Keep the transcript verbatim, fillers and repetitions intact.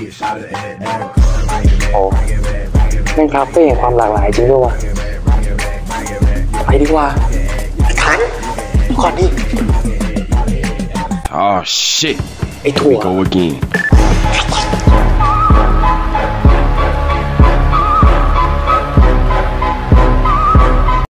โอ้แม่งคาเฟ่แห่งความหลากหลายจริงด้วยวะไปดีกว่าขันก่อนดิ Oh shit. ไอ้ถั่ว Go again.